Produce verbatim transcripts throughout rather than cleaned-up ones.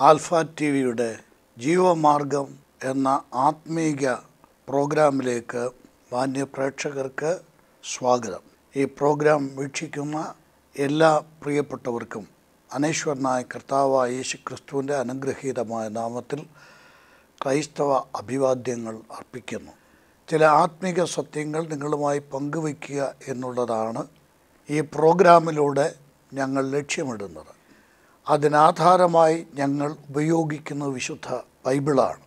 Alpha T വിയുടെ ജീവ മാർഗം എന്ന ആത്മീക പ്രോഗ്രാമിലേക്ക് മാന്യ പ്രേക്ഷകർക്ക് സ്വാഗതം. ഈ പ്രോഗ്രാം വീക്ഷിക്കുന്ന എല്ലാ പ്രിയപ്പെട്ടവർക്കും അനശ്വരനായ കർത്താവായ യേശു ക്രിസ്തുവിൻ്റെ അനുഗ്രഹീതമായ നാമത്തിൽ ക്രൈസ്തവ അഭിവാദ്യങ്ങൾ അർപ്പിക്കുന്നു. ചില ആത്മീക സത്യങ്ങൾ നിങ്ങളുമായി പങ്കുവയ്ക്കുക എന്നുള്ളതാണ് ഈ പ്രോഗ്രാമിലൂടെ ഞങ്ങൾ ലക്ഷ്യമിടുന്നത്. അതിനാധാരമായി ഞങ്ങൾ ഉപയോഗിക്കുന്ന വിശുദ്ധ ബൈബിളാണ്.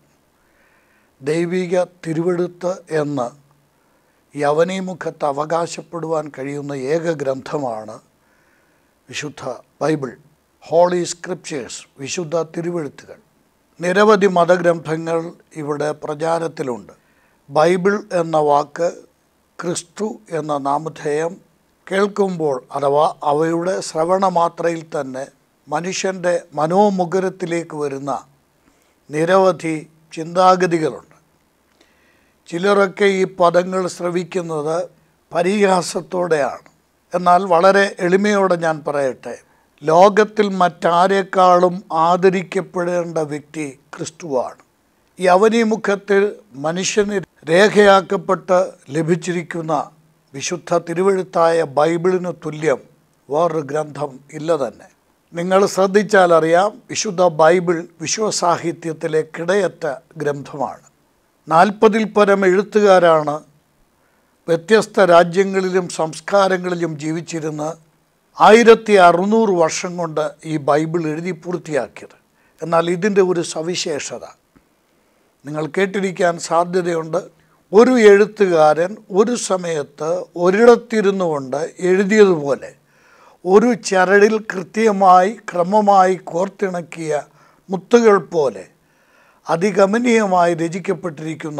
ദൈവിക തിരുവെഴുത്ത് എന്ന് യവനീമുഖത്ത് അവകാശപ്പെടുവാൻ കഴിയുന്ന ഏക ഗ്രന്ഥമാണ് വിശുദ്ധ ബൈബിൾ, ഹോളി സ്ക്രിപ്ചേഴ്സ്, വിശുദ്ധ തിരുവെഴുത്തുകൾ. നിരവധി മതഗ്രന്ഥങ്ങൾ ഇവിടെ പ്രചാരത്തിലുണ്ട്. ബൈബിൾ എന്ന വാക്ക് ക്രിസ്തു എന്ന നാമധേയം കേൾക്കുമ്പോൾ അഥവാ അവയുടെ ശ്രവണമാത്രയിൽ തന്നെ മനുഷ്യൻ്റെ മനോമുഖരത്തിലേക്ക് വരുന്ന നിരവധി ചിന്താഗതികളുണ്ട്. ചിലരൊക്കെ ഈ പദങ്ങൾ ശ്രവിക്കുന്നത് പരിഹാസത്തോടെയാണ്. എന്നാൽ വളരെ എളിമയോടെ ഞാൻ പറയട്ടെ, ലോകത്തിൽ മറ്റാരേക്കാളും ആദരിക്കപ്പെടേണ്ട വ്യക്തി ക്രിസ്തുവാണ്. ഈ അവനീമുഖത്തിൽ മനുഷ്യന് രേഖയാക്കപ്പെട്ട് ലഭിച്ചിരിക്കുന്ന വിശുദ്ധ തിരുവെഴുത്തായ ബൈബിളിന് തുല്യം വേറൊരു ഗ്രന്ഥം ഇല്ല തന്നെ. നിങ്ങൾ ശ്രദ്ധിച്ചാൽ അറിയാം, വിശുദ്ധ ബൈബിൾ വിശ്വസാഹിത്യത്തിലെ കിടയറ്റ ഗ്രന്ഥമാണ്. നാൽപ്പതിൽ പരം എഴുത്തുകാരാണ് വ്യത്യസ്ത രാജ്യങ്ങളിലും സംസ്കാരങ്ങളിലും ജീവിച്ചിരുന്ന് ആയിരത്തി അറുന്നൂറ് വർഷം കൊണ്ട് ഈ ബൈബിൾ എഴുതി പൂർത്തിയാക്കിയത്. എന്നാൽ ഇതിൻ്റെ ഒരു സവിശേഷത നിങ്ങൾ കേട്ടിരിക്കാൻ സാധ്യതയുണ്ട്. ഒരു എഴുത്തുകാരൻ ഒരു സമയത്ത് ഒരിടത്തിരുന്നു കൊണ്ട് എഴുതിയതുപോലെ ഒരു ചരടിൽ കൃത്യമായി ക്രമമായി കോർത്തിണക്കിയ മുത്തുകൾ പോലെ അതിഗമനീയമായി രചിക്കപ്പെട്ടിരിക്കുന്ന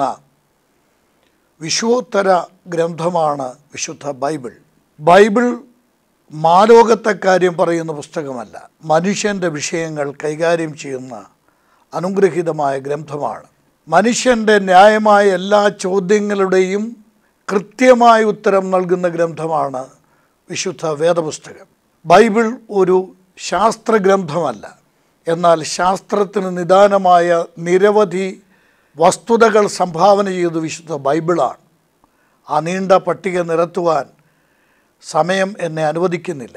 വിശ്വോത്തര ഗ്രന്ഥമാണ് വിശുദ്ധ ബൈബിൾ. ബൈബിൾ മാലോകത്തെ കാര്യം പറയുന്ന പുസ്തകമല്ല, മനുഷ്യൻ്റെ വിഷയങ്ങൾ കൈകാര്യം ചെയ്യുന്ന അനുഗ്രഹീതമായ ഗ്രന്ഥമാണ്. മനുഷ്യൻ്റെ ന്യായമായ എല്ലാ ചോദ്യങ്ങളുടെയും കൃത്യമായ ഉത്തരം നൽകുന്ന ഗ്രന്ഥമാണ് വിശുദ്ധ വേദപുസ്തകം. ബൈബിൾ ഒരു ശാസ്ത്രഗ്രന്ഥമല്ല, എന്നാൽ ശാസ്ത്രത്തിന് നിദാനമായ നിരവധി വസ്തുതകൾ സംഭാവന ചെയ്ത് വിശുദ്ധ ബൈബിളാണ്. ആ നീണ്ട പട്ടിക നിരത്തുവാൻ സമയം എന്നെ അനുവദിക്കുന്നില്ല.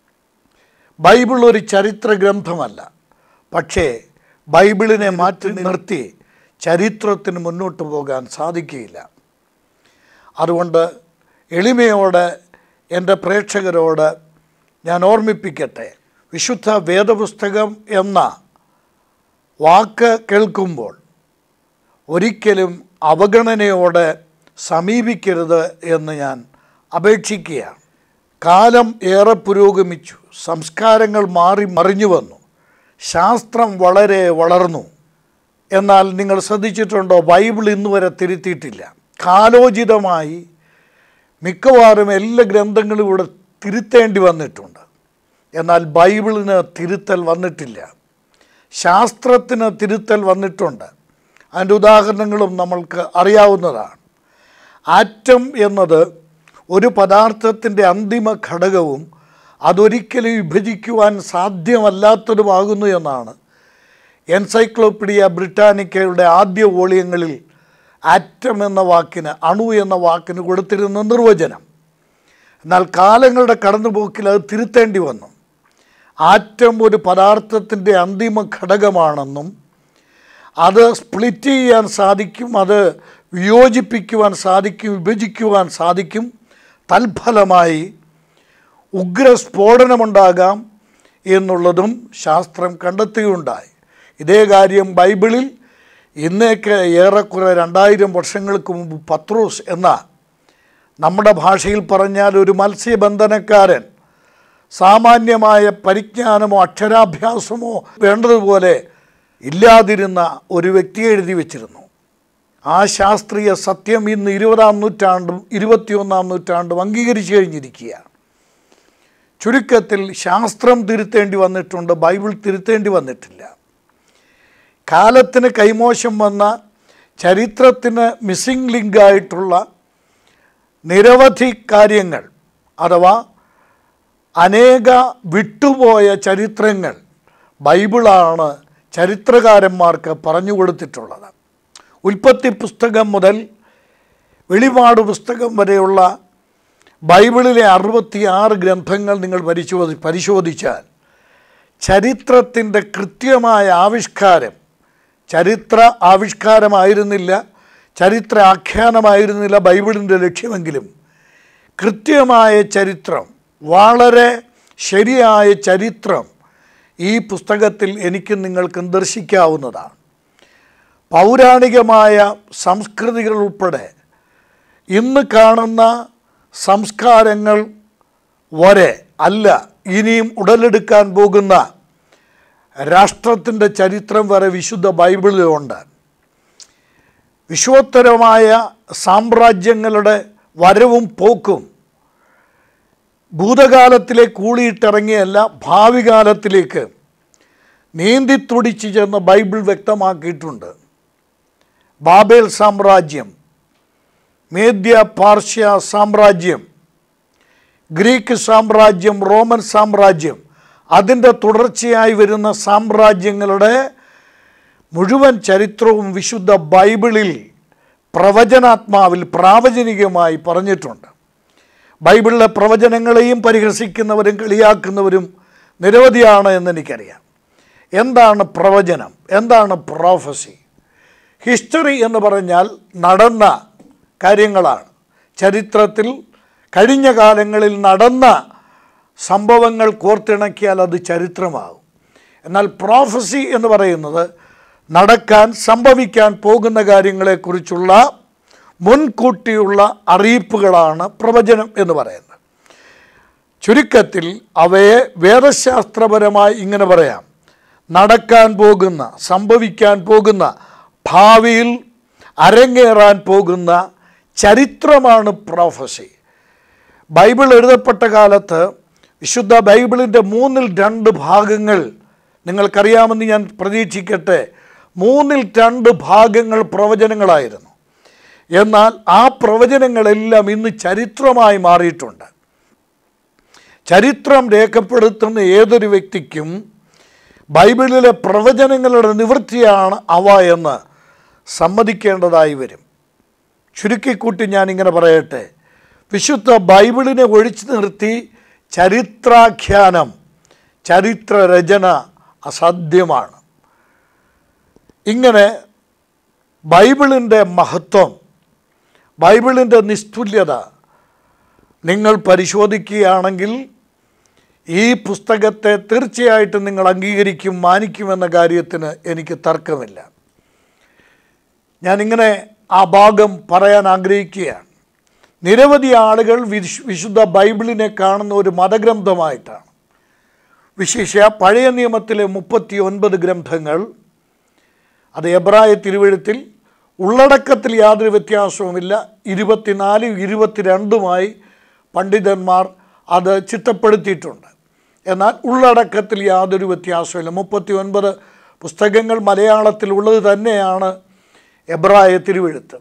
ബൈബിൾ ഒരു ചരിത്ര ഗ്രന്ഥമല്ല, പക്ഷേ ബൈബിളിനെ മാറ്റി നിർത്തി ചരിത്രത്തിന് മുന്നോട്ട് പോകാൻ സാധിക്കുകയില്ല. അതുകൊണ്ട് എളിമയോടെ എൻ്റെ പ്രേക്ഷകരോട് ഞാൻ ഓർമ്മിപ്പിക്കട്ടെ, വിശുദ്ധ വേദപുസ്തകം എന്ന വാക്ക് കേൾക്കുമ്പോൾ ഒരിക്കലും അവഗണനയോടെ സമീപിക്കരുത് എന്ന് ഞാൻ അപേക്ഷിക്കുകയാണ്. കാലം ഏറെ പുരോഗമിച്ചു, സംസ്കാരങ്ങൾ മാറി മറിഞ്ഞു വന്നു, ശാസ്ത്രം വളരെ വളർന്നു. എന്നാൽ നിങ്ങൾ ശ്രദ്ധിച്ചിട്ടുണ്ടോ, ബൈബിൾ ഇന്ന് വരെ തിരുത്തിയിട്ടില്ല. കാലോചിതമായി മിക്കവാറും എല്ലാ ഗ്രന്ഥങ്ങളും ഇവിടെ തിരുത്തേണ്ടി വന്നിട്ടുണ്ട്. എന്നാൽ ബൈബിളിന് തിരുത്തൽ വന്നിട്ടില്ല. ശാസ്ത്രത്തിന് തിരുത്തൽ വന്നിട്ടുണ്ട്. അതിൻ്റെ ഉദാഹരണങ്ങളും നമ്മൾക്ക് അറിയാവുന്നതാണ്. ആറ്റം എന്നത് ഒരു പദാർത്ഥത്തിൻ്റെ അന്തിമ ഘടകവും അതൊരിക്കലും വിഭജിക്കുവാൻ സാധ്യമല്ലാത്തതുമാകുന്നു എന്നാണ് എൻസൈക്ലോപീഡിയ ബ്രിട്ടാനിക്കയുടെ ആദ്യ വോളിയങ്ങളിൽ ആറ്റം എന്ന വാക്കിന്, അണു എന്ന വാക്കിന് കൊടുത്തിരുന്ന നിർവചനം. എന്നാൽ കാലങ്ങളുടെ കടന്നുപോക്കിൽ അത് തിരുത്തേണ്ടി വന്നു. ആറ്റം ഒരു പദാർത്ഥത്തിൻ്റെ അന്തിമ ഘടകമാണെന്നും അത് സ്പ്ലിറ്റ് ചെയ്യാൻ സാധിക്കും, അത് വിയോജിപ്പിക്കുവാൻ സാധിക്കും, വിഭജിക്കുവാൻ സാധിക്കും, തൽഫലമായി ഉഗ്രസ്ഫോടനമുണ്ടാകാം എന്നുള്ളതും ശാസ്ത്രം കണ്ടെത്തുകയുണ്ടായി. ഇതേ കാര്യം ബൈബിളിൽ ഇന്നേക്ക് ഏറെക്കുറെ രണ്ടായിരം വർഷങ്ങൾക്ക് മുമ്പ് പത്രോസ് എന്ന, നമ്മുടെ ഭാഷയിൽ പറഞ്ഞാൽ ഒരു മത്സ്യബന്ധനക്കാരൻ, സാമാന്യമായ പരിജ്ഞാനമോ അക്ഷരാഭ്യാസമോ വേണ്ടതുപോലെ ഇല്ലാതിരുന്ന ഒരു വ്യക്തി എഴുതി വച്ചിരുന്നു. ആ ശാസ്ത്രീയ സത്യം ഇന്ന് ഇരുപതാം നൂറ്റാണ്ടും ഇരുപത്തിയൊന്നാം നൂറ്റാണ്ടും അംഗീകരിച്ചു കഴിഞ്ഞിരിക്കുകയാണ്. ചുരുക്കത്തിൽ ശാസ്ത്രം തിരുത്തേണ്ടി വന്നിട്ടുണ്ട്, ബൈബിൾ തിരുത്തേണ്ടി വന്നിട്ടില്ല. കാലത്തിന് കൈമോശം വന്ന, ചരിത്രത്തിന് മിസ്സിംഗ് ലിങ്കായിട്ടുള്ള നിരവധി കാര്യങ്ങൾ അഥവാ അനേക വിട്ടുപോയ ചരിത്രങ്ങൾ ബൈബിളാണ് ചരിത്രകാരന്മാർക്ക് പറഞ്ഞു കൊടുത്തിട്ടുള്ളത്. ഉൽപ്പത്തി പുസ്തകം മുതൽ വെളിപാട് പുസ്തകം വരെയുള്ള ബൈബിളിലെ അറുപത്തിയാറ് ഗ്രന്ഥങ്ങൾ നിങ്ങൾ പരിശോധി പരിശോധിച്ചാൽ ചരിത്രത്തിൻ്റെ കൃത്യമായ ആവിഷ്കാരം, ചരിത്ര ആവിഷ്കാരമായിരുന്നില്ല, ചരിത്ര ആഖ്യാനമായിരുന്നില്ല ബൈബിളിൻ്റെ ലക്ഷ്യമെങ്കിലും കൃത്യമായ ചരിത്രം, വളരെ ശരിയായ ചരിത്രം ഈ പുസ്തകത്തിൽ എനിക്കും നിങ്ങൾക്കും ദർശിക്കാവുന്നതാണ്. പൗരാണികമായ സംസ്കൃതികൾ ഉൾപ്പെടെ ഇന്ന് കാണുന്ന സംസ്കാരങ്ങൾ വരെ അല്ല, ഇനിയും ഉടലെടുക്കാൻ പോകുന്ന രാഷ്ട്രത്തിൻ്റെ ചരിത്രം വരെ വിശുദ്ധ ബൈബിളിലുണ്ട്. വിശ്വോത്തരമായ സാമ്രാജ്യങ്ങളുടെ വരവും പോക്കും ഭൂതകാലത്തിലേക്ക് കൂളിയിട്ടിറങ്ങിയല്ല, ഭാവി കാലത്തിലേക്ക് നീന്തിത്തുടിച്ച് ചെന്ന് ബൈബിൾ വ്യക്തമാക്കിയിട്ടുണ്ട്. ബാബേൽ സാമ്രാജ്യം, മേദ്യ പാർശ്യ സാമ്രാജ്യം, ഗ്രീക്ക് സാമ്രാജ്യം, റോമൻ സാമ്രാജ്യം, അതിൻ്റെ തുടർച്ചയായി വരുന്ന സാമ്രാജ്യങ്ങളുടെ മുഴുവൻ ചരിത്രവും വിശുദ്ധ ബൈബിളിൽ പ്രവചനാത്മാവിൽ പ്രാവചനികമായി പറഞ്ഞിട്ടുണ്ട്. ബൈബിളിലെ പ്രവചനങ്ങളെയും പരിഹസിക്കുന്നവരും കളിയാക്കുന്നവരും നിരവധിയാണ് എന്നെനിക്കറിയാം. എന്താണ് പ്രവചനം? എന്താണ് പ്രോഫസി? ഹിസ്റ്ററി എന്ന് പറഞ്ഞാൽ നടന്ന കാര്യങ്ങളാണ്. ചരിത്രത്തിൽ കഴിഞ്ഞ കാലങ്ങളിൽ നടന്ന സംഭവങ്ങൾ കോർത്തിണക്കിയാൽ അത് ചരിത്രമാകും. എന്നാൽ പ്രോഫസി എന്ന് പറയുന്നത് നടക്കാൻ സംഭവിക്കാൻ പോകുന്ന കാര്യങ്ങളെക്കുറിച്ചുള്ള മുൻകൂട്ടിയുള്ള അറിയിപ്പുകളാണ് പ്രവചനം എന്ന് പറയുന്നത്. ചുരുക്കത്തിൽ അവയെ വേദശാസ്ത്രപരമായി ഇങ്ങനെ പറയാം: നടക്കാൻ പോകുന്ന, സംഭവിക്കാൻ പോകുന്ന, ഭാവിയിൽ അരങ്ങേറാൻ പോകുന്ന ചരിത്രമാണ് പ്രോഫസി. ബൈബിൾ എഴുതപ്പെട്ട കാലത്ത് വിശുദ്ധ ബൈബിളിൻ്റെ മൂന്നിൽ രണ്ട് ഭാഗങ്ങൾ നിങ്ങൾക്കറിയാമെന്ന് ഞാൻ പ്രതീക്ഷിക്കട്ടെ. മൂന്നിൽ രണ്ട് ഭാഗങ്ങൾ പ്രവചനങ്ങളായിരുന്നു. എന്നാൽ ആ പ്രവചനങ്ങളെല്ലാം ഇന്ന് ചരിത്രമായി മാറിയിട്ടുണ്ട്. ചരിത്രം രേഖപ്പെടുത്തുന്ന ഏതൊരു വ്യക്തിക്കും ബൈബിളിലെ പ്രവചനങ്ങളുടെ നിവൃത്തിയാണ് അവ എന്ന് സമ്മതിക്കേണ്ടതായി വരും. ചുരുക്കിക്കൂട്ടി ഞാനിങ്ങനെ പറയട്ടെ, വിശുദ്ധ ബൈബിളിനെ ഒഴിച്ചു നിർത്തി ചരിത്രാഖ്യാനം, ചരിത്രരചന അസാധ്യമാണ്. ഇങ്ങനെ ബൈബിളിൻ്റെ മഹത്വം, ബൈബിളിൻ്റെ നിസ്തുല്യത നിങ്ങൾ പരിശോധിക്കുകയാണെങ്കിൽ ഈ പുസ്തകത്തെ തീർച്ചയായിട്ടും നിങ്ങൾ അംഗീകരിക്കും, മാനിക്കുമെന്ന കാര്യത്തിന് എനിക്ക് തർക്കമില്ല. ഞാനിങ്ങനെ ആ ഭാഗം പറയാൻ ആഗ്രഹിക്കുകയാണ്. നിരവധി ആളുകൾ വിശ് വിശുദ്ധ ബൈബിളിനെ കാണുന്ന ഒരു മതഗ്രന്ഥമായിട്ടാണ്. വിശേഷ പഴയ നിയമത്തിലെ മുപ്പത്തി ഒൻപത് ഗ്രന്ഥങ്ങൾ, അത് എബ്രായ തിരുവെഴുത്തിൽ ഉള്ളടക്കത്തിൽ യാതൊരു വ്യത്യാസവുമില്ല, ഇരുപത്തിനാലും ഇരുപത്തിരണ്ടുമായി പണ്ഡിതന്മാർ അത് ചിട്ടപ്പെടുത്തിയിട്ടുണ്ട്. എന്നാൽ ഉള്ളടക്കത്തിൽ യാതൊരു വ്യത്യാസമില്ല. മുപ്പത്തി ഒൻപത് പുസ്തകങ്ങൾ മലയാളത്തിലുള്ളത് തന്നെയാണ് എബ്രായ തിരുവെഴുത്ത്.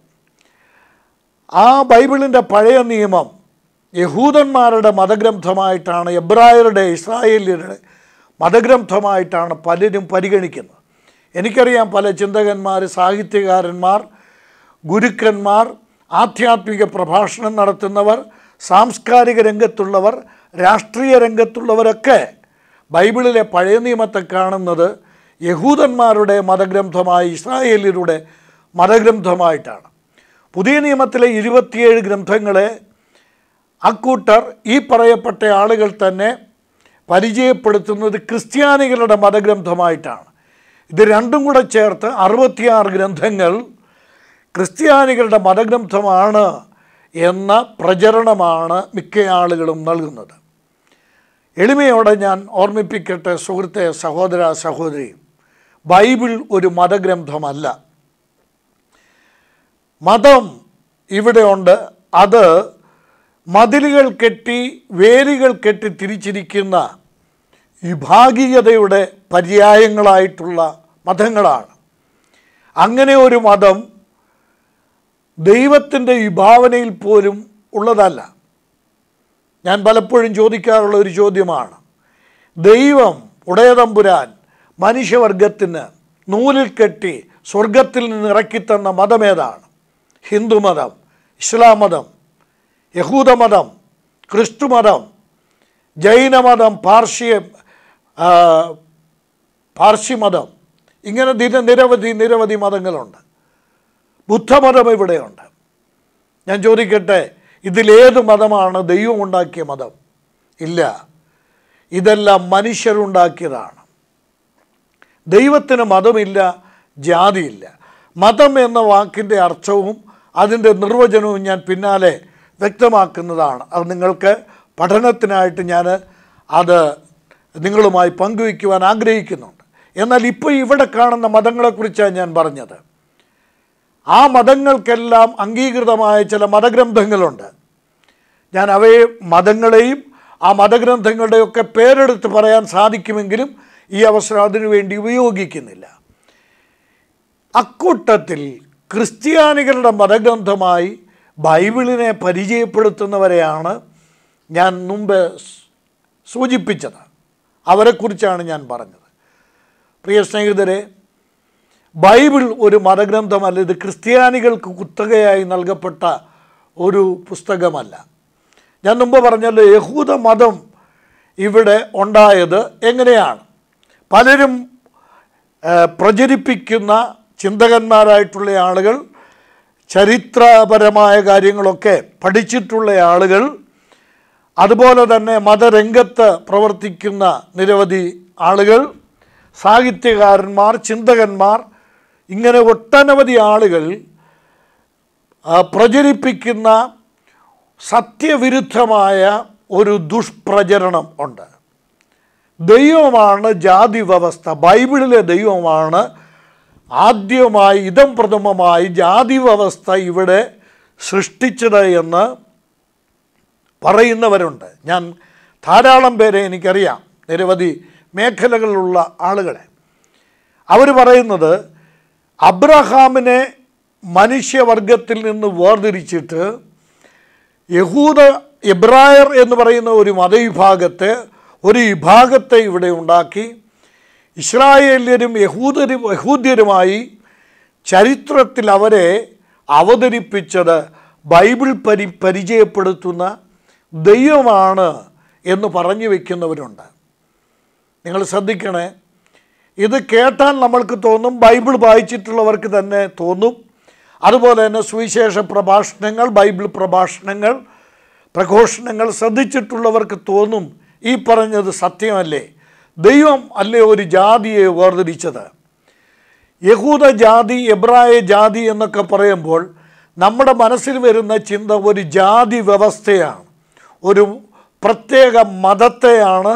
ആ ബൈബിളിൻ്റെ പഴയ നിയമം യഹൂദന്മാരുടെ മതഗ്രന്ഥമായിട്ടാണ്, എബ്രായരുടെ, ഇസ്രായേലിയരുടെ മതഗ്രന്ഥമായിട്ടാണ് പലരും പരിഗണിക്കുന്നത്. എനിക്കറിയാം പല ചിന്തകന്മാർ, സാഹിത്യകാരന്മാർ, ഗുരുക്കന്മാർ, ആധ്യാത്മിക പ്രഭാഷണം നടത്തുന്നവർ, സാംസ്കാരിക രംഗത്തുള്ളവർ, രാഷ്ട്രീയ രംഗത്തുള്ളവരൊക്കെ ബൈബിളിലെ പഴയ നിയമത്തെ കാണുന്നത് യഹൂദന്മാരുടെ മതഗ്രന്ഥമായി, ഇസ്രായേലിയരുടെ മതഗ്രന്ഥമായിട്ടാണ്. പുതിയ നിയമത്തിലെ ഇരുപത്തിയേഴ് ഗ്രന്ഥങ്ങളെ അക്കൂട്ടർ, ഈ പറയപ്പെട്ട ആളുകൾ തന്നെ പരിചയപ്പെടുത്തുന്നത് ക്രിസ്ത്യാനികളുടെ മതഗ്രന്ഥമായിട്ടാണ്. ഇത് രണ്ടും കൂടെ ചേർത്ത് അറുപത്തിയാറ് ഗ്രന്ഥങ്ങൾ ക്രിസ്ത്യാനികളുടെ മതഗ്രന്ഥമാണ് എന്ന പ്രചരണമാണ് മിക്ക ആളുകളും നൽകുന്നത്. എളിമയോടെ ഞാൻ ഓർമ്മിപ്പിക്കട്ടെ സുഹൃത്തെ, സഹോദര, സഹോദരി, ബൈബിൾ ഒരു മതഗ്രന്ഥമല്ല. മതം ഇവിടെയുണ്ട്. അത് മതിലുകൾ കെട്ടി, വേരുകൾ കെട്ടി തിരിച്ചിരിക്കുന്ന വിഭാഗീയതയുടെ പര്യായങ്ങളായിട്ടുള്ള മതങ്ങളാണ്. അങ്ങനെ ഒരു മതം ദൈവത്തിൻ്റെ വിഭാവനയിൽ പോലും ഉള്ളതല്ല. ഞാൻ പലപ്പോഴും ചോദിക്കാറുള്ള ഒരു ചോദ്യമാണ്, ദൈവം ഉടയതമ്പുരാൻ മനുഷ്യവർഗത്തിന് നൂലിൽ കെട്ടി സ്വർഗത്തിൽ നിന്ന് ഇറക്കിത്തന്ന മതമേതാണ്? ഹിന്ദുമതം, ഇസ്ലാം മതം, യഹൂദമതം, ക്രിസ്തുമതം, ജൈനമതം, പാർശ്യ പാർശ്യമതം, ഇങ്ങനെ നിരവധി നിരവധി മതങ്ങളുണ്ട്. ബുദ്ധമതം ഇവിടെയുണ്ട്. ഞാൻ ചോദിക്കട്ടെ, ഇതിലേത് മതമാണ് ദൈവം ഉണ്ടാക്കിയ മതം? ഇല്ല, ഇതെല്ലാം മനുഷ്യരുണ്ടാക്കിയതാണ്. ദൈവത്തിന് മതമില്ല, ജാതിയില്ല. മതം എന്ന വാക്കിൻ്റെ അർത്ഥവും അതിൻ്റെ നിർവചനവും ഞാൻ പിന്നാലെ വ്യക്തമാക്കുന്നതാണ്. അത് നിങ്ങൾക്ക് പഠനത്തിനായിട്ട് ഞാൻ അത് നിങ്ങളുമായി പങ്കുവയ്ക്കുവാൻ ആഗ്രഹിക്കുന്നുണ്ട്. എന്നാൽ ഇപ്പോൾ ഇവിടെ കാണുന്ന മതങ്ങളെക്കുറിച്ചാണ് ഞാൻ പറഞ്ഞത്. ആ മതങ്ങൾക്കെല്ലാം അംഗീകൃതമായ ചില മതഗ്രന്ഥങ്ങളുണ്ട്. ഞാൻ അവയെ മതങ്ങളെയും ആ മതഗ്രന്ഥങ്ങളുടെയൊക്കെ പേരെടുത്ത് പറയാൻ സാധിക്കുമെങ്കിലും ഈ അവസരം അതിനു വേണ്ടി ഉപയോഗിക്കുന്നില്ല. അക്കൂട്ടത്തിൽ ക്രിസ്ത്യാനികളുടെ മതഗ്രന്ഥമായി ബൈബിളിനെ പരിചയപ്പെടുത്തുന്നവരെയാണ് ഞാൻ മുമ്പ് സൂചിപ്പിച്ചത്. അവരെക്കുറിച്ചാണ് ഞാൻ പറഞ്ഞത്. പ്രിയ സ്നേഹിതരെ, ബൈബിൾ ഒരു മതഗ്രന്ഥമല്ല. ഇത് ക്രിസ്ത്യാനികൾക്ക് കുത്തകയായി നൽകപ്പെട്ട ഒരു പുസ്തകമല്ല. ഞാൻ മുമ്പ് പറഞ്ഞല്ലോ, യഹൂദ മതം ഇവിടെ ഉണ്ടായത് എങ്ങനെയാണ്? പലരും പ്രചരിപ്പിക്കുന്ന ചിന്തകന്മാരായിട്ടുള്ള ആളുകൾ, ചരിത്രപരമായ കാര്യങ്ങളൊക്കെ പഠിച്ചിട്ടുള്ള ആളുകൾ, അതുപോലെ തന്നെ മതരംഗത്ത് പ്രവർത്തിക്കുന്ന നിരവധി ആളുകൾ, സാഹിത്യകാരന്മാർ, ചിന്തകന്മാർ, ഇങ്ങനെ ഒട്ടനവധി ആളുകൾ പ്രചരിപ്പിക്കുന്ന സത്യവിരുദ്ധമായ ഒരു ദുഷ്പ്രചരണം ഉണ്ട്. ദൈവമാണ് ജാതി വ്യവസ്ഥ. ബൈബിളിലെ ദൈവമാണ് ആദ്യമായി ഇദം പ്രഥമമായി ജാതി വ്യവസ്ഥ ഇവിടെ സൃഷ്ടിച്ചത് എന്ന് പറയുന്നവരുണ്ട്. ഞാൻ ധാരാളം പേരെ എനിക്കറിയാം, നിരവധി മേഖലകളിലുള്ള ആളുകളെ. അവർ പറയുന്നത് അബ്രഹാമിനെ മനുഷ്യവർഗത്തിൽ നിന്ന് വേർതിരിച്ചിട്ട് യഹൂദ എബ്രായർ എന്ന് പറയുന്ന ഒരു മതവിഭാഗത്തെ ഒരു വിഭാഗത്തെ ഇവിടെ ഉണ്ടാക്കി ഇസ്രായേല്യരും യഹൂദരും യഹൂദ്യരുമായി ചരിത്രത്തിൽ അവരെ അവതരിപ്പിച്ചത് ബൈബിൾ പരി പരിചയപ്പെടുത്തുന്ന ദൈവമാണ് എന്ന് പറഞ്ഞു വയ്ക്കുന്നവരുണ്ട്. നിങ്ങൾ ശ്രദ്ധിക്കണേ, ഇത് കേട്ടാൽ നമ്മൾക്ക് തോന്നും, ബൈബിൾ വായിച്ചിട്ടുള്ളവർക്ക് തന്നെ തോന്നും. അതുപോലെ തന്നെ സുവിശേഷ പ്രഭാഷണങ്ങൾ, ബൈബിൾ പ്രഭാഷണങ്ങൾ, പ്രഘോഷണങ്ങൾ ശ്രദ്ധിച്ചിട്ടുള്ളവർക്ക് തോന്നും, ഈ പറഞ്ഞത് സത്യമല്ലേ? ദൈവം അല്ലേ ഒരു ജാതിയെ വേർതിരിച്ചത്? യഹൂദ ജാതി, എബ്രായ ജാതി എന്നൊക്കെ പറയുമ്പോൾ നമ്മുടെ മനസ്സിൽ വരുന്ന ചിന്ത ഒരു ജാതി വ്യവസ്ഥയാണ്, ഒരു പ്രത്യേക മതത്തെയാണ്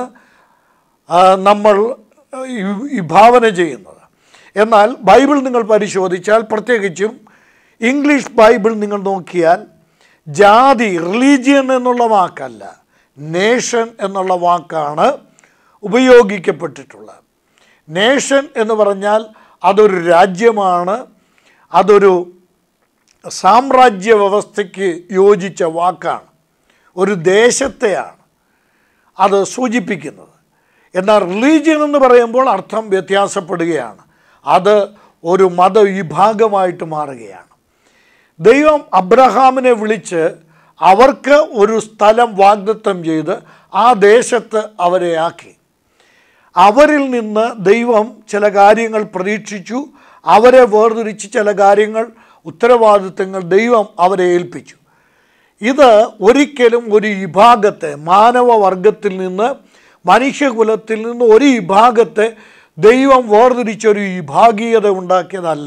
നമ്മൾ വിഭാവന ചെയ്യുന്നത്. എന്നാൽ ബൈബിൾ നിങ്ങൾ പരിശോധിച്ചാൽ, പ്രത്യേകിച്ചും ഇംഗ്ലീഷ് ബൈബിൾ നിങ്ങൾ നോക്കിയാൽ, ജാതി, റിലീജിയൻ എന്നുള്ള വാക്കല്ല, നേഷൻ എന്നുള്ള വാക്കാണ് ഉപയോഗിക്കപ്പെട്ടിട്ടുള്ളത്. നേഷൻ എന്ന് പറഞ്ഞാൽ അതൊരു രാജ്യമാണ്, അതൊരു സാമ്രാജ്യ വ്യവസ്ഥയ്ക്ക് യോജിച്ച വാക്കാണ്, ഒരു ദേശത്തെയാണ് അത് സൂചിപ്പിക്കുന്നത്. എന്നാൽ റിലീജിയൻ എന്ന് പറയുമ്പോൾ അർത്ഥം വ്യത്യാസപ്പെടുകയാണ്, അത് ഒരു മതവിഭാഗമായിട്ട് മാറുകയാണ്. ദൈവം അബ്രഹാമിനെ വിളിച്ച് അവർക്ക് ഒരു സ്ഥലം വാഗ്ദത്തം ചെയ്ത് ആ ദേശത്ത് അവരെ ആക്കി. അവരിൽ നിന്ന് ദൈവം ചില കാര്യങ്ങൾ പ്രതീക്ഷിച്ചു, അവരെ വേർതിരിച്ച് ചില കാര്യങ്ങൾ, ഉത്തരവാദിത്തങ്ങൾ ദൈവം അവരെ ഏൽപ്പിച്ചു. ഇത് ഒരിക്കലും ഒരു വിഭാഗത്തെ, മാനവവർഗത്തിൽ നിന്ന്, മനുഷ്യകുലത്തിൽ നിന്ന് ഒരു വിഭാഗത്തെ ദൈവം വേർതിരിച്ചൊരു വിഭാഗീയത ഉണ്ടാക്കിയതല്ല.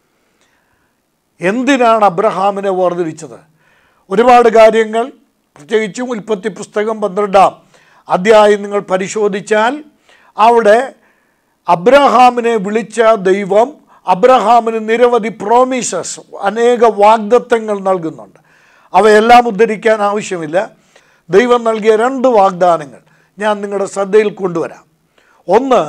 എന്തിനാണ് അബ്രഹാമിനെ വേർതിരിച്ചത്? ഒരുപാട് കാര്യങ്ങൾ, പ്രത്യേകിച്ചും ഉൽപ്പത്തി പുസ്തകം പന്ത്രണ്ടാം അധ്യായം നിങ്ങൾ പരിശോധിച്ചാൽ അവിടെ അബ്രഹാമിനെ വിളിച്ച ദൈവം അബ്രഹാമിന് നിരവധി പ്രോമിസസ്, അനേക വാഗ്ദത്തങ്ങൾ നൽകുന്നുണ്ട്. അവയെല്ലാം ഉദ്ധരിക്കാൻ ആവശ്യമില്ല. ദൈവം നൽകിയ രണ്ട് വാഗ്ദാനങ്ങൾ ഞാൻ നിങ്ങളുടെ ശ്രദ്ധയിൽ കൊണ്ടുവരാം. ഒന്ന്,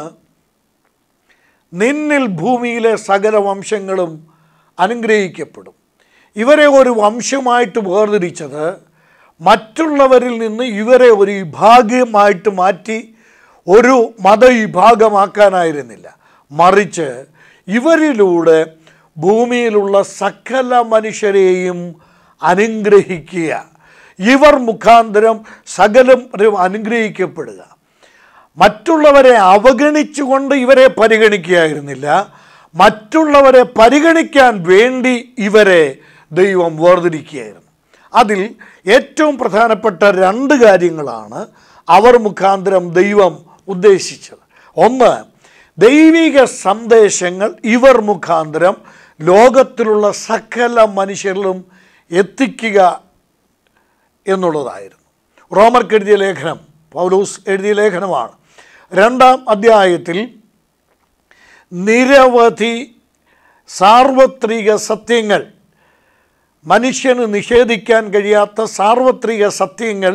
നിന്നിൽ ഭൂമിയിലെ സകല വംശങ്ങളും അനുഗ്രഹിക്കപ്പെടും. ഇവരെ ഒരു വംശമായിട്ട് വേർതിരിച്ചത് മറ്റുള്ളവരിൽ നിന്ന് ഇവരെ ഒരു വിഭാഗമായിട്ട് മാറ്റി ഒരു മതവിഭാഗമാക്കാനായിരുന്നില്ല, മറിച്ച് ഇവരിലൂടെ ഭൂമിയിലുള്ള സകല മനുഷ്യരെയും അനുഗ്രഹിക്കുക. ഇവർ മുഖാന്തരം സകലരും അനുഗ്രഹിക്കപ്പെടുക. മറ്റുള്ളവരെ അവഗണിച്ചുകൊണ്ട് ഇവരെ പരിഗണിക്കുകയായിരുന്നില്ല, മറ്റുള്ളവരെ പരിഗണിക്കാൻ വേണ്ടി ഇവരെ ദൈവം വേർതിരിക്കുകയായിരുന്നു. അതിൽ ഏറ്റവും പ്രധാനപ്പെട്ട രണ്ട് കാര്യങ്ങളാണ് അവർ മുഖാന്തരം ദൈവം ഉദ്ദേശിച്ചത്. ഒന്ന്, ദൈവിക സന്ദേശങ്ങൾ ഇവർ മുഖാന്തരം ലോകത്തിലുള്ള സകല മനുഷ്യരിലും എത്തിക്കുക എന്നുള്ളതായിരുന്നു. റോമർക്ക് എഴുതിയ ലേഖനം, പൗലോസ് എഴുതിയ ലേഖനമാണ്. രണ്ടാം അധ്യായത്തിൽ നിരവധി സാർവത്രിക സത്യങ്ങൾ, മനുഷ്യന് നിഷേധിക്കാൻ കഴിയാത്ത സാർവത്രിക സത്യങ്ങൾ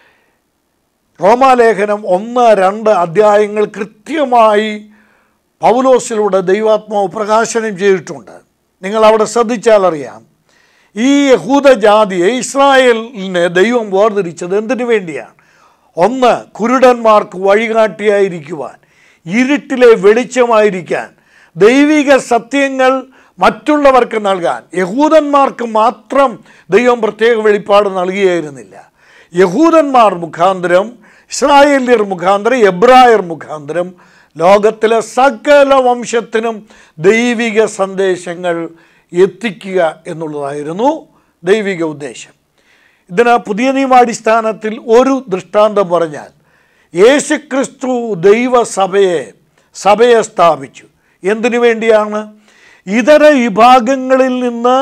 റോമാലേഖനം ഒന്ന് രണ്ട് അധ്യായങ്ങൾ കൃത്യമായി പൗലോസിലൂടെ ദൈവാത്മാവ് പ്രകാശനം ചെയ്തിട്ടുണ്ട്. നിങ്ങൾ അവിടെ ശ്രദ്ധിച്ചാൽ അറിയാം, ഈ യഹൂദജാതിയെ, ഇസ്രായേലിനെ ദൈവം വേർതിരിച്ചത് എന്തിനു വേണ്ടിയാണ്? ഒന്ന്, കുരുടന്മാർക്ക് വഴികാട്ടിയായിരിക്കുവാൻ, ഇരുട്ടിലെ വെളിച്ചമായിരിക്കാൻ, ദൈവിക സത്യങ്ങൾ മറ്റുള്ളവർക്ക് നൽകാൻ. യഹൂദന്മാർക്ക് മാത്രം ദൈവം പ്രത്യേക വെളിപ്പാട് നൽകിയായിരുന്നില്ല. യഹൂദന്മാർ മുഖാന്തരം, ഇസ്രായേല്യർ മുഖാന്തരം, എബ്രായർ മുഖാന്തരം ലോകത്തിലെ സകല വംശത്തിനും ദൈവിക സന്ദേശങ്ങൾ എത്തിക്കുക എന്നുള്ളതായിരുന്നു ദൈവിക ഉദ്ദേശം. ഇതിന് പുതിയ നിയമാടിസ്ഥാനത്തിൽ ഒരു ദൃഷ്ടാന്തം പറഞ്ഞാൽ, യേശുക്രിസ്തു ദൈവസഭയെ സഭയെ സ്ഥാപിച്ചു. എന്തിനു വേണ്ടിയാണ്? ഇതര വിഭാഗങ്ങളിൽ നിന്ന്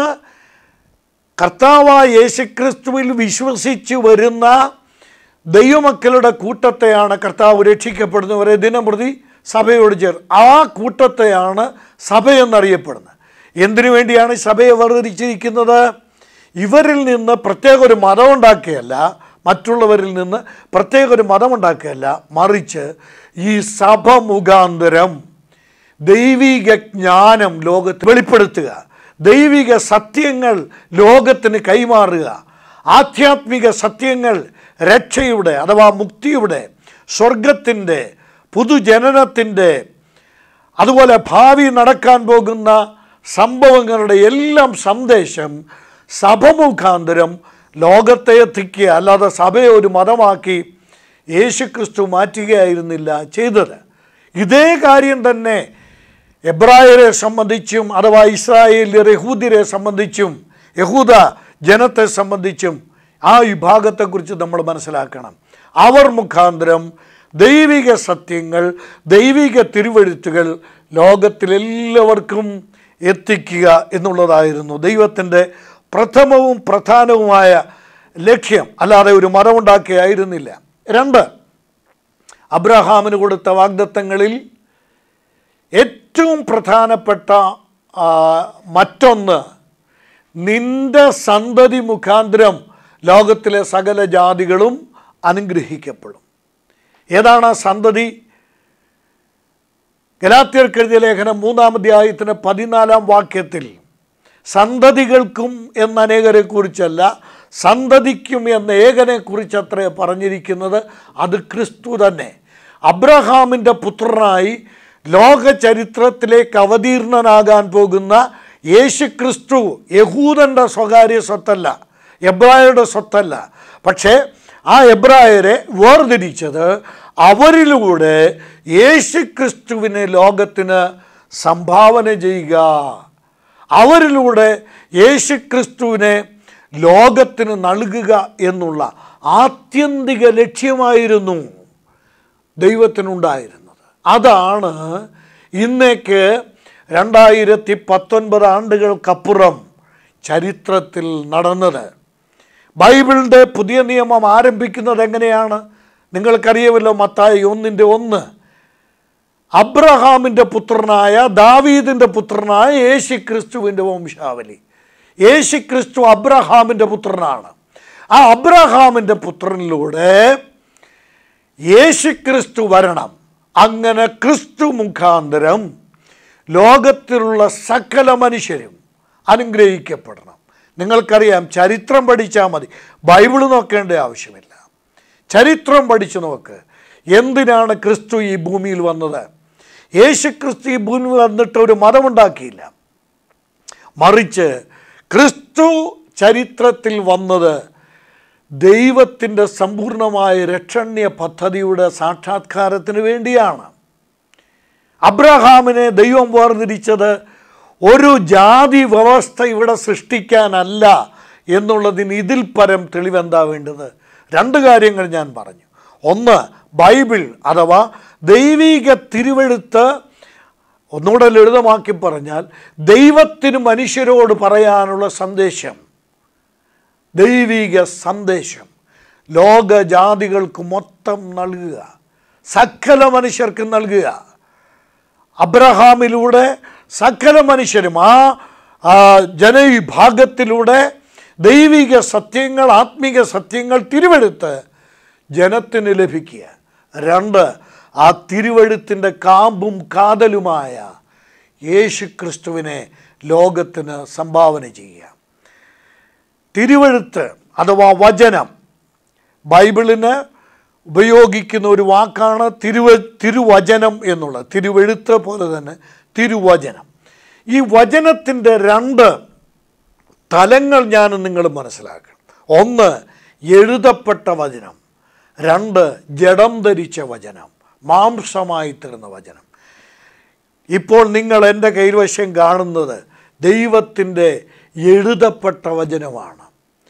കർത്താവായ യേശുക്രിസ്തുവിൽ വിശ്വസിച്ച് വരുന്ന ദൈവമക്കളുടെ കൂട്ടത്തെയാണ് കർത്താവ് രക്ഷിക്കപ്പെടുന്നവരെ ദിനംപ്രതി സഭയോട് ചേർ ആ കൂട്ടത്തെയാണ് സഭയെന്നറിയപ്പെടുന്നത്. എന്തിനു വേണ്ടിയാണ് സഭയെ വേർതിരിച്ചിരിക്കുന്നത്? ഇവരിൽ നിന്ന് പ്രത്യേക ഒരു മതം ഉണ്ടാക്കുകയല്ല, മറ്റുള്ളവരിൽ നിന്ന് പ്രത്യേക ഒരു മതം ഉണ്ടാക്കുകയല്ല, മറിച്ച് ഈ സഭ മുഖാന്തരം ദൈവിക ജ്ഞാനം ലോകത്ത് വെളിപ്പെടുത്തുക, ദൈവിക സത്യങ്ങൾ ലോകത്തിന് കൈമാറുക, ആധ്യാത്മിക സത്യങ്ങൾ, രക്ഷയുടെ അഥവാ മുക്തിയുടെ, സ്വർഗത്തിൻ്റെ, പുതുജനനത്തിൻ്റെ, അതുപോലെ ഭാവി നടക്കാൻ പോകുന്ന സംഭവങ്ങളുടെ എല്ലാം സന്ദേശം സഭ മുഖാന്തരം ലോകത്തെ എത്തിക്കുക. അല്ലാതെ സഭയെ ഒരു മതമാക്കി യേശുക്രിസ്തു മാറ്റുകയായിരുന്നില്ല ചെയ്തത്. ഇതേ കാര്യം തന്നെ എബ്രായരെ സംബന്ധിച്ചും അഥവാ ഇസ്രായേല്യർ യഹൂദ്യരെ സംബന്ധിച്ചും യഹൂദ ജനത്തെ സംബന്ധിച്ചും ആ വിഭാഗത്തെക്കുറിച്ച് നമ്മൾ മനസ്സിലാക്കണം. അവർ മുഖാന്തരം ദൈവിക സത്യങ്ങൾ, ദൈവിക തിരുവെഴുത്തുകൾ ലോകത്തിലെല്ലാവർക്കും എത്തിക്കുക എന്നുള്ളതായിരുന്നു ദൈവത്തിൻ്റെ പ്രഥമവും പ്രധാനവുമായ ലക്ഷ്യം. അല്ലാതെ ഒരു മതമുണ്ടാക്കിയായിരുന്നില്ല. രണ്ട്, അബ്രഹാമിന് കൊടുത്ത വാഗ്ദത്തങ്ങളിൽ ഏറ്റവും പ്രധാനപ്പെട്ട മറ്റൊന്ന്, നിന്റെ സന്തതി മുഖാന്തരം ലോകത്തിലെ സകല ജാതികളും അനുഗ്രഹിക്കപ്പെടും. ഏതാണ് ആ സന്തതി? ഗലാത്യർക്ക് എഴുതിയ ലേഖനം മൂന്നാം അധ്യായത്തിന് പതിനാലാം വാക്യത്തിൽ സന്തതികൾക്കും എന്ന അനേകരെ കുറിച്ചല്ല, സന്തതിക്കും എന്ന ഏകനെ കുറിച്ചത്രേ പറഞ്ഞിരിക്കുന്നത്. അത് ക്രിസ്തു തന്നെ. അബ്രഹാമിൻ്റെ പുത്രനായി ലോക ചരിത്രത്തിലേക്ക് അവതീർണനാകാൻ പോകുന്ന യേശു ക്രിസ്തു യഹൂദൻ്റെ സ്വകാര്യ സ്വത്തല്ല, എബ്രായരുടെ സ്വത്തല്ല. പക്ഷേ ആ എബ്രായരെ വേർതിരിച്ചത് അവരിലൂടെ യേശു ക്രിസ്തുവിനെ ലോകത്തിന് സംഭാവന ചെയ്യുക, അവരിലൂടെ യേശു ക്രിസ്തുവിനെ ലോകത്തിന് നൽകുക എന്നുള്ള ആത്യന്തിക ലക്ഷ്യമായിരുന്നു ദൈവത്തിനുണ്ടായിരുന്നത്. അതാണ് ഇന്നേക്ക് രണ്ടായിരത്തി പത്തൊൻപത് ആണ്ടുകൾക്കപ്പുറം ചരിത്രത്തിൽ നടന്നത്. ബൈബിളിൻ്റെ പുതിയ നിയമം ആരംഭിക്കുന്നത് എങ്ങനെയാണ്? നിങ്ങൾക്കറിയാമല്ലോ, മത്തായി ഒന്നിൻ്റെ ഒന്ന്. അബ്രഹാമിൻ്റെ പുത്രനായ ദാവീദിൻ്റെ പുത്രനായ യേശു ക്രിസ്തുവിൻ്റെ വംശാവലി. യേശു ക്രിസ്തു അബ്രഹാമിൻ്റെ പുത്രനാണ്. ആ അബ്രഹാമിൻ്റെ പുത്രനിലൂടെ യേശു ക്രിസ്തു വരണം. അങ്ങനെ ക്രിസ്തു മുഖാന്തരം ലോകത്തിലുള്ള സകല മനുഷ്യരും അനുഗ്രഹിക്കപ്പെടണം. നിങ്ങൾക്കറിയാം, ചരിത്രം പഠിച്ചാൽ മതി, ബൈബിൾ നോക്കേണ്ട ആവശ്യമില്ല. ചരിത്രം പഠിച്ചു നോക്ക്. എന്തിനാണ് ക്രിസ്തു ഈ ഭൂമിയിൽ വന്നത്? യേശുക്രിസ്തു ഈ ഭൂമിയിൽ വന്നിട്ട് ഒരു മതമുണ്ടാക്കിയില്ല. മറിച്ച് ക്രിസ്തു ചരിത്രത്തിൽ വന്നത് ദൈവത്തിൻ്റെ സമ്പൂർണമായ രക്ഷണ്യ പദ്ധതിയുടെ സാക്ഷാത്കാരത്തിന് വേണ്ടിയാണ്. അബ്രഹാമിനെ ദൈവം വേർതിരിച്ചത് ഒരു ജാതി വ്യവസ്ഥ ഇവിടെ സൃഷ്ടിക്കാനല്ല എന്നുള്ളതിന് ഇതിൽ പരം തെളിവെന്താ വേണ്ടത്? രണ്ട് കാര്യങ്ങൾ ഞാൻ പറഞ്ഞു. ഒന്ന്, ബൈബിൾ അഥവാ ദൈവിക തിരുവെഴുത്ത്. ഒന്നുകൂടെ ലളിതമാക്കി പറഞ്ഞാൽ ദൈവത്തിന് മനുഷ്യരോട് പറയാനുള്ള സന്ദേശം, ദൈവിക സന്ദേശം ലോകജാതികൾക്ക് മൊത്തം നൽകുക, സകല മനുഷ്യർക്ക് നൽകുക. അബ്രഹാമിലൂടെ സകല മനുഷ്യരും ആ ജനവിഭാഗത്തിലൂടെ ദൈവിക സത്യങ്ങൾ, ആത്മീക സത്യങ്ങൾ തിരുവെഴുത്ത് ജനത്തിന് ലഭിക്കുക. രണ്ട്, ആ തിരുവെഴുത്തിൻ്റെ കാമ്പും കാതലുമായ യേശുക്രിസ്തുവിനെ ലോകത്തിന് സംഭാവന ചെയ്യുക. തിരുവെഴുത്ത് അഥവാ വചനം, ബൈബിളിന് ഉപയോഗിക്കുന്ന ഒരു വാക്കാണ് തിരുവ തിരുവചനം എന്നുള്ളത്. തിരുവെഴുത്ത് പോലെ തന്നെ തിരുവചനം. ഈ വചനത്തിൻ്റെ രണ്ട് തലങ്ങൾ ഞാൻ നിങ്ങൾ മനസ്സിലാക്കണം. ഒന്ന്, എഴുതപ്പെട്ട വചനം. രണ്ട്, ജഡം ധരിച്ച വചനം, മാംസമായി തീർന്ന വചനം. ഇപ്പോൾ നിങ്ങൾ എൻ്റെ കൈവശം കാണുന്നത് ദൈവത്തിൻ്റെ എഴുതപ്പെട്ട വചനമാണ്.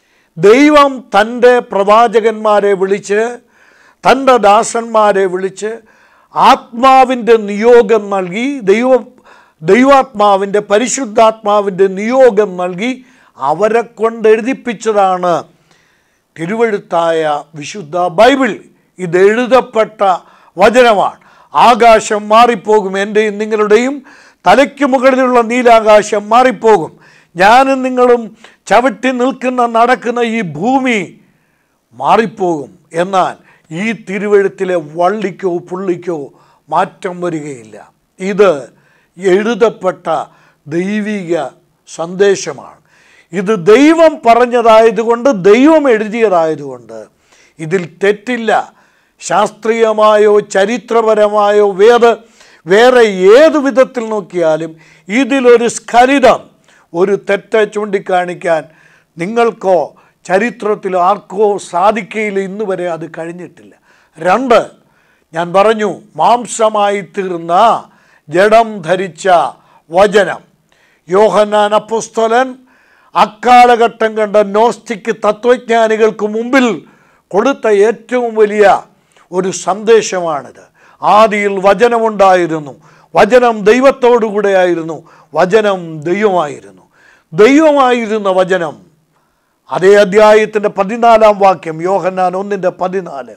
ദൈവം തൻ്റെ പ്രവാചകന്മാരെ വിളിച്ച്, തൻ്റെ ദാസന്മാരെ വിളിച്ച് ആത്മാവിൻ്റെ നിയോഗം നൽകി, ദൈവ ദൈവാത്മാവിൻ്റെ പരിശുദ്ധാത്മാവിൻ്റെ നിയോഗം നൽകി അവരെ കൊണ്ട് എഴുതിപ്പിച്ചതാണ് തിരുവെഴുത്തായ വിശുദ്ധ ബൈബിൾ. ഇത് എഴുതപ്പെട്ട വചനമാണ്. ആകാശം മാറിപ്പോകും, എൻ്റെയും നിങ്ങളുടെയും തലയ്ക്ക് മുകളിലുള്ള നീലാകാശം മാറിപ്പോകും. ഞാനും നിങ്ങളും ചവിട്ടി നിൽക്കുന്ന നടക്കുന്ന ഈ ഭൂമി മാറിപ്പോകും. എന്നാൽ ഈ തിരുവെഴുത്തിലെ വള്ളിക്കോ പുള്ളിക്കോ മാറ്റം വരികയില്ല. ഇത് എഴുതപ്പെട്ട ദൈവിക സന്ദേശമാണ്. ഇത് ദൈവം പറഞ്ഞതായതുകൊണ്ട്, ദൈവം എഴുതിയതായതുകൊണ്ട് ഇതിൽ തെറ്റില്ല. ശാസ്ത്രീയമായോ ചരിത്രപരമായോ വേദ വേറെ ഏതു വിധത്തിൽ നോക്കിയാലും ഇതിലൊരു സ്ഖലിതം, ഒരു തെറ്റ് ചൂണ്ടിക്കാണിക്കാൻ നിങ്ങൾക്കോ ചരിത്രത്തിൽ ആർക്കോ സാധിക്കയില്ല. ഇന്ന് വരെ അത് കഴിഞ്ഞിട്ടില്ല. രണ്ട്, ഞാൻ പറഞ്ഞു, മാംസമായി തീർന്ന ജഡം ധരിച്ച വചനം. യോഹന്നാൻ അപ്പോസ്തലൻ അക്കാലഘട്ടം കണ്ട നോസ്റ്റിക് തത്വജ്ഞാനികൾക്ക് മുമ്പിൽ കൊടുത്ത ഏറ്റവും വലിയ ഒരു സന്ദേശമാണിത്. ആദിയിൽ വചനമുണ്ടായിരുന്നു, വചനം ദൈവത്തോടുകൂടെ ആയിരുന്നു, വചനം ദൈവമായിരുന്നു. ദൈവമായിരുന്ന വചനം, അതേ അധ്യായത്തിൻ്റെ പതിനാലാം വാക്യം, യോഹന്നാൻ ഒന്നിൻ്റെ പതിനാല്,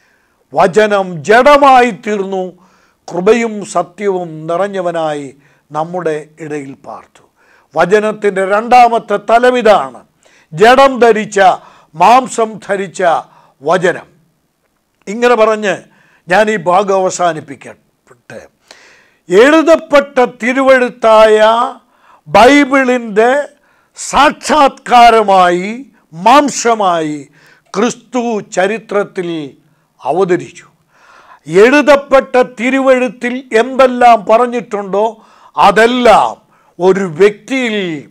വചനം ജഡമായി തീർന്നു, കൃപയും സത്യവും നിറഞ്ഞവനായി നമ്മുടെ ഇടയിൽ പാർത്തു. വചനത്തിൻ്റെ രണ്ടാമത്തെ തലമിതാണ് ജഡം ധരിച്ച, മാംസം ധരിച്ച വചനം. ഇങ്ങനെ പറഞ്ഞ് ഞാൻ ഈ ഭാഗം അവസാനിപ്പിക്കട്ടെ. എഴുതപ്പെട്ട തിരുവെഴുത്തായ ബൈബിളിൻ്റെ സാക്ഷാത്കാരമായി, മാംസമായി ക്രിസ്തു ചരിത്രത്തിൽ അവതരിച്ചു. എഴുതപ്പെട്ട തിരുവെഴുത്തിൽ എന്തെല്ലാം പറഞ്ഞിട്ടുണ്ടോ അതെല്ലാം ഒരു വ്യക്തിയിൽ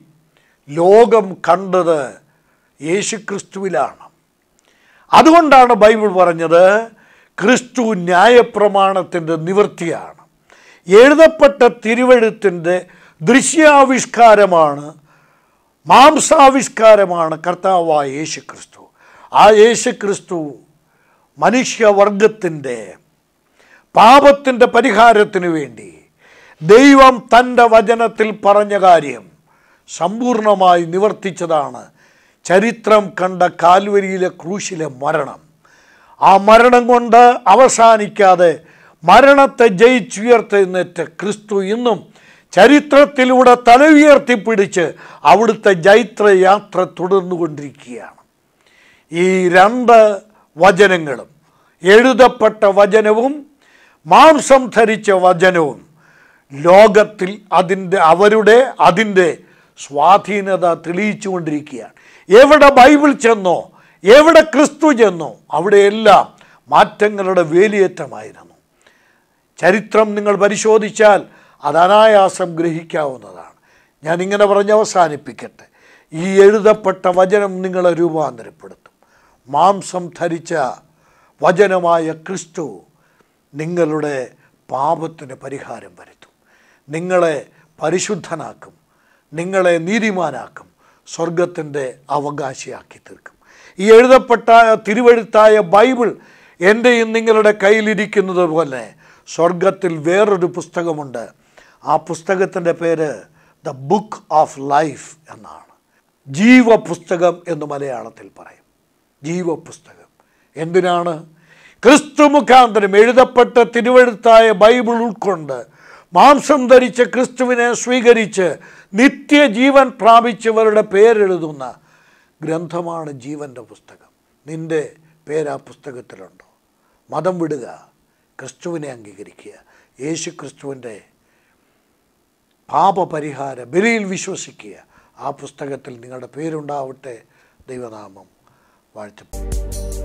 ലോകം കണ്ടത് യേശുക്രിസ്തുവിലാണ്. അതുകൊണ്ടാണ് ബൈബിൾ പറഞ്ഞത് ക്രിസ്തു ന്യായപ്രമാണത്തിൻ്റെ നിവൃത്തിയാണ്. എഴുതപ്പെട്ട തിരുവെഴുത്തിൻ്റെ ദൃശ്യാവിഷ്കാരമാണ്, മാംസാവിഷ്കാരമാണ് കർത്താവായ യേശുക്രിസ്തു. ആ യേശുക്രിസ്തു മനുഷ്യവർഗത്തിൻ്റെ പാപത്തിൻ്റെ പരിഹാരത്തിനു വേണ്ടി ദൈവം തൻ്റെ വചനത്തിൽ പറഞ്ഞ കാര്യം സമ്പൂർണമായി നിവർത്തിച്ചതാണ് ചരിത്രം കണ്ട കാൽവരിയിലെ ക്രൂശിലെ മരണം. ആ മരണം കൊണ്ട് അവസാനിക്കാതെ മരണത്തെ ജയിച്ചുയർത്തെഴുന്നേറ്റ് ക്രിസ്തു ഇന്നും ചരിത്രത്തിലൂടെ തല ഉയർത്തിപ്പിടിച്ച് അവിടുത്തെ ജൈത്രയാത്ര തുടർന്നുകൊണ്ടിരിക്കുകയാണ്. ഈ രണ്ട് വചനങ്ങളും, എഴുതപ്പെട്ട വചനവും മാംസം ധരിച്ച വചനവും, ലോകത്തിൽ അതിൻ്റെ അവരുടെ അതിൻ്റെ സ്വാധീനത തെളിയിച്ചു കൊണ്ടിരിക്കുകയാണ്. എവിടെ ബൈബിൾ ചെന്നോ, എവിടെ ക്രിസ്തു ചെന്നോ, അവിടെയെല്ലാം മാറ്റങ്ങളുടെ വേലിയേറ്റമായിരുന്നു. ചരിത്രം നിങ്ങൾ പരിശോധിച്ചാൽ അത് അനായാസം ഗ്രഹിക്കാവുന്നതാണ്. ഞാനിങ്ങനെ പറഞ്ഞ് അവസാനിപ്പിക്കട്ടെ. ഈ എഴുതപ്പെട്ട വചനം നിങ്ങളെ രൂപാന്തരപ്പെടുത്തും. മാംസം ധരിച്ച വചനമായ ക്രിസ്തു നിങ്ങളുടെ പാപത്തിന് പരിഹാരം വരുത്തും, നിങ്ങളെ പരിശുദ്ധനാക്കും, നിങ്ങളെ നീതിമാനാക്കും, സ്വർഗത്തിൻ്റെ അവകാശിയാക്കി തീർക്കും. ഈ എഴുതപ്പെട്ട തിരുവെഴുത്തായ ബൈബിൾ എൻ്റെയും നിങ്ങളുടെ കയ്യിലിരിക്കുന്നത് പോലെ സ്വർഗത്തിൽ വേറൊരു പുസ്തകമുണ്ട്. ആ പുസ്തകത്തിൻ്റെ പേര് ദ ബുക്ക് ഓഫ് ലൈഫ് എന്നാണ്. ജീവപുസ്തകം എന്ന് മലയാളത്തിൽ പറയും. ജീവപുസ്തകം എന്തിനാണ്? ക്രിസ്തു മുഖാന്തരം എഴുതപ്പെട്ട തിരുവെഴുത്തായ ബൈബിൾ ഉൾക്കൊണ്ട് മാംസം ധരിച്ച ക്രിസ്തുവിനെ സ്വീകരിച്ച് നിത്യജീവൻ പ്രാപിച്ചവരുടെ പേരെഴുതുന്ന ഗ്രന്ഥമാണ് ജീവൻ്റെ പുസ്തകം. നിൻ്റെ പേര് ആ പുസ്തകത്തിലുണ്ടോ? മതം വിടുക, ക്രിസ്തുവിനെ അംഗീകരിക്കുക, യേശു ക്രിസ്തുവിൻ്റെ പാപപരിഹാര ബലിയിൽ വിശ്വസിക്കുക. ആ പുസ്തകത്തിൽ നിങ്ങളുടെ പേരുണ്ടാവട്ടെ. ദൈവനാമം വാഴ്ത്തപ്പെടും.